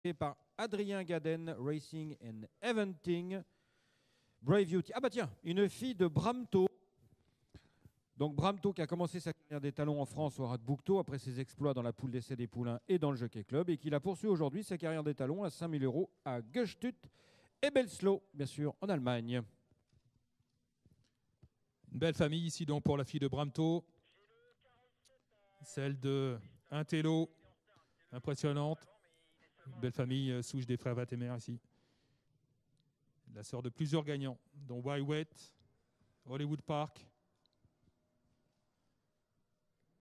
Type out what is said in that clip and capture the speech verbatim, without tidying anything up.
par Adrien Gaden, Racing and Eventing. Brave Beauty. Ah bah tiens, une fille de Bramto. Donc Bramto qui a commencé sa carrière des talons en France au Radbourgto après ses exploits dans la poule d'essai des poulains et dans le Jockey Club et qui la poursuit aujourd'hui sa carrière des talons à cinq mille euros à Gestut et Belslo, bien sûr, en Allemagne. Une belle famille ici donc pour la fille de Bramto. Celle de Intello, impressionnante. Une belle famille euh, souche des frères Vatemer ici. La sœur de plusieurs gagnants, dont Wywet, Hollywood Park.